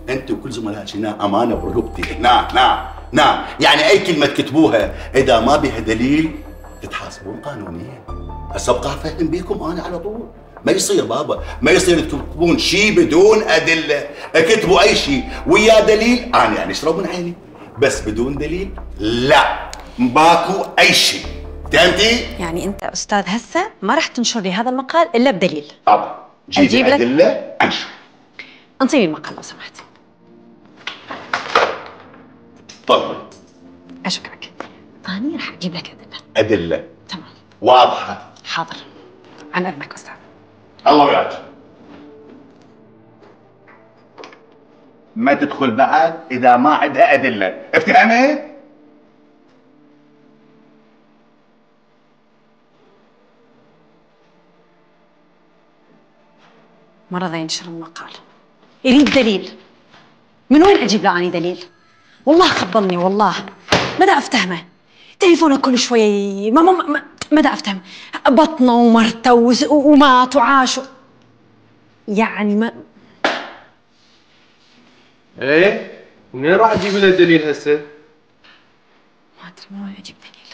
انت وكل زملائك هنا امانه برقبتي. نعم يعني اي كلمه تكتبوها اذا ما بها دليل تتحاسبون قانونيا. هسه ابقى افهم بيكم انا على طول. ما يصير بابا، ما يصير تكتبون شيء بدون ادله. اكتبوا اي شيء ويا دليل، انا يعني اشرب من عيني، بس بدون دليل لا، ماكو اي شيء. فهمتي؟ يعني انت استاذ هسه ما راح تنشر لي هذا المقال الا بدليل؟ طبعا اجيب لك ادله انشر. انطيني المقال لو سمحت. تفضل. اشكرك. اني راح اجيب لك ادله. ادله تمام واضحه. حاضر، عن اذنك استاذ. الله وياك. ما تدخل بعد اذا ما عندها ادله، افتهمت؟ ما رضى ينشر المقال، يريد دليل. من وين اجيب له اني دليل؟ والله خبلني، والله ما دا افتهمه. تليفونه كل شوي ما دا افتهم. بطنه ومرته ومات وعاش يعني ما. ايه؟ منين راح تجيب لنا الدليل هسه؟ ما ادري من وين اجيب دليل.